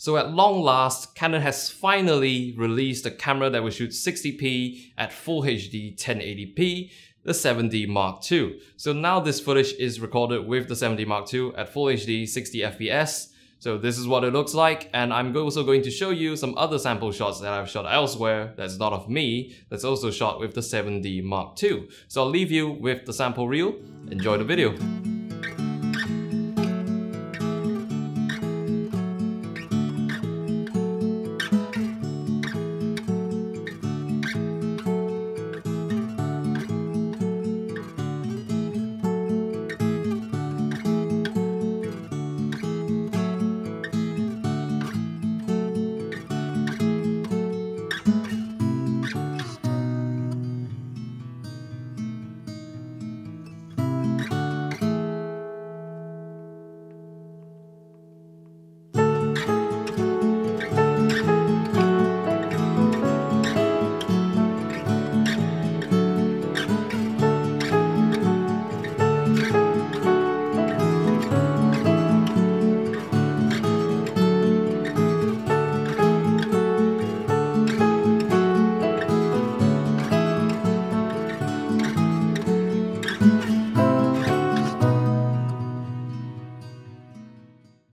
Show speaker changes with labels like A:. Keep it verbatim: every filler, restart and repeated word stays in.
A: So at long last, Canon has finally released a camera that will shoot sixty p at Full H D ten eighty p, the seven D Mark two. So now this footage is recorded with the seven D Mark two at Full H D sixty F P S. So this is what it looks like, and I'm also going to show you some other sample shots that I've shot elsewhere that's not of me, that's also shot with the seven D Mark two. So I'll leave you with the sample reel. Enjoy the video.